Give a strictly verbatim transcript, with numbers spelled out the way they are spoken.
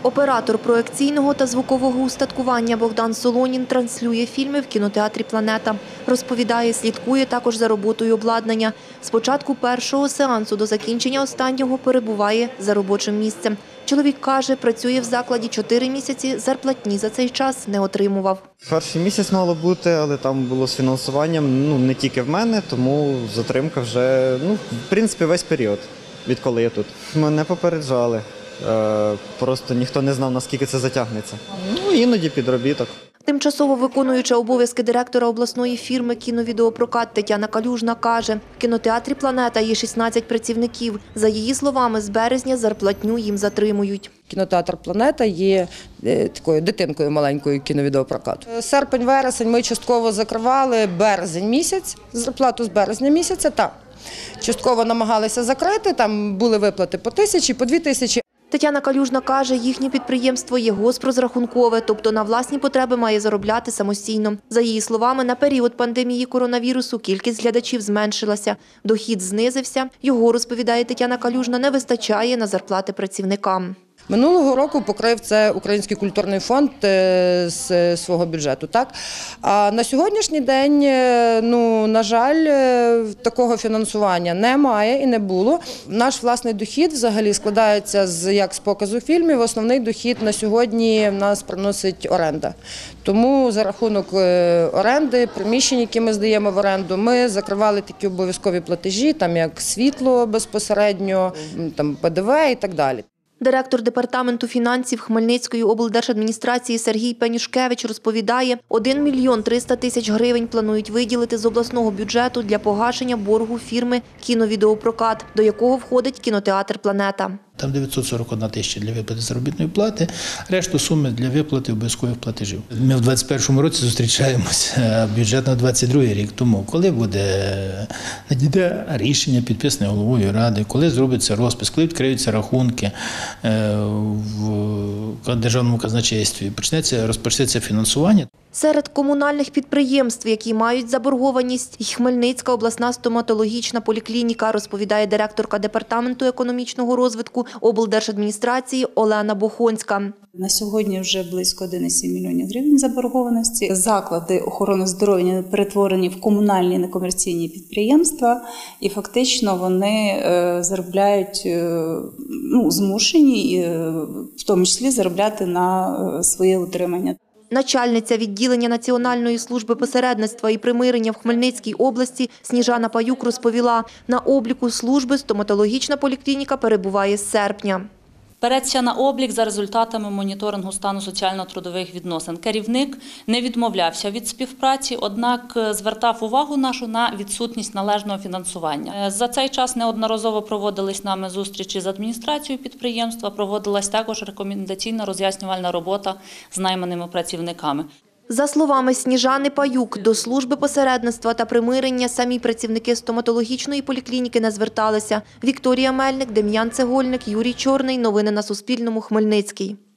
Оператор проекційного та звукового устаткування Богдан Солонін транслює фільми в кінотеатрі «Планета». Розповідає, слідкує також за роботою обладнання. З початку першого сеансу до закінчення останнього перебуває за робочим місцем. Чоловік каже, працює в закладі чотири місяці, зарплатні за цей час не отримував. Перший місяць мало бути, але там було з фінансуванням, ну, не тільки в мене, тому затримка вже, ну, в принципі, весь період, відколи я тут. Мене попереджали. Просто ніхто не знав, наскільки це затягнеться. Ну, іноді підробіток. Тимчасово виконуюча обов'язки директора обласної фірми «Кіновідеопрокат» Тетяна Калюжна каже, в кінотеатрі «Планета» є шістнадцять працівників. За її словами, з березня зарплатню їм затримують. Кінотеатр «Планета» є такою дитинкою маленькою кіновідеопрокату. Серпень-вересень ми частково закривали, березень місяць, зарплату з березня місяця, так. Частково намагалися закрити, там були виплати по тисячі, по дві тисячі. Тетяна Калюжна каже, їхнє підприємство є госпрозрахункове, тобто на власні потреби має заробляти самостійно. За її словами, на період пандемії коронавірусу кількість глядачів зменшилася, дохід знизився. Його, розповідає Тетяна Калюжна, не вистачає на зарплати працівникам. Минулого року покрив це Український культурний фонд з свого бюджету. Так? А на сьогоднішній день, ну, на жаль, такого фінансування немає і не було. Наш власний дохід взагалі складається з, як з показу фільмів. Основний дохід на сьогодні в нас приносить оренда. Тому за рахунок оренди, приміщень, які ми здаємо в оренду, ми закривали такі обов'язкові платежі, там як світло безпосередньо, там Пе Де Ве і так далі. Директор департаменту фінансів Хмельницької облдержадміністрації Сергій Пенюшкевич розповідає, один мільйон триста тисяч гривень планують виділити з обласного бюджету для погашення боргу фірми «Кіновідеопрокат», до якого входить кінотеатр «Планета». Там дев'ятсот сорок одна тисяча для виплати заробітної плати, решту суми для виплати обов'язкових платежів. Ми в двадцять першому році зустрічаємося, а бюджет на двадцять другий рік. Тому коли буде надійде рішення, підписане головою ради, коли зробиться розпис, коли відкриються рахунки в державному казначействі, почнеться, розпочнеться фінансування. Серед комунальних підприємств, які мають заборгованість, і Хмельницька обласна стоматологічна поліклініка, розповідає директорка департаменту економічного розвитку облдержадміністрації Олена Бохонська. На сьогодні вже близько один цілих сім мільйонів гривень заборгованості. Заклади охорони здоров'я перетворені в комунальні некомерційні підприємства, і фактично вони заробляють, ну, змушені, в тому числі заробляти на своє утримання. Начальниця відділення Національної служби посередництва і примирення в Хмельницькій області Сніжана Паюк розповіла, на обліку служби стоматологічна поліклініка перебуває з серпня. Береться на облік за результатами моніторингу стану соціально-трудових відносин. Керівник не відмовлявся від співпраці, однак звертав увагу нашу на відсутність належного фінансування. За цей час неодноразово проводились нами зустрічі з адміністрацією підприємства, проводилась також рекомендаційна роз'яснювальна робота з найманими працівниками. За словами Сніжани Паюк, до служби посередництва та примирення самі працівники стоматологічної поліклініки не зверталися. Вікторія Мельник, Дем'ян Цегольник, Юрій Чорний. Новини на Суспільному. Хмельницький.